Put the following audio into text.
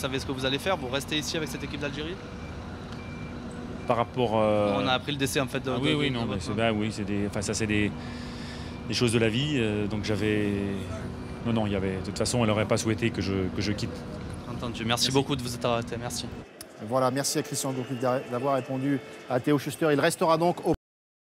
savez ce que vous allez faire? Vous restez ici avec cette équipe d'Algérie? Par rapport... On a appris le décès en fait de... oui, non, mais oui, ça c'est des choses de la vie. Donc j'avais... Non, il y avait... De toute façon, elle n'aurait pas souhaité que je quitte. Entendu. Merci beaucoup de vous être arrêté. Merci. Voilà, merci à Christian Gourcuff d'avoir répondu à Théo Schuster. Il restera donc au